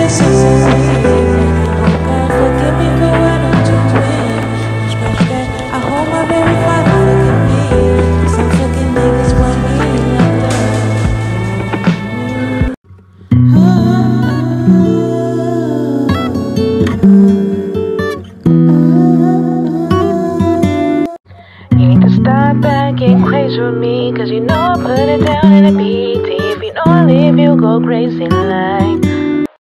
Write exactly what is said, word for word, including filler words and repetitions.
With me, cause you know I put it down in a beat. If you know I leave, you go crazy like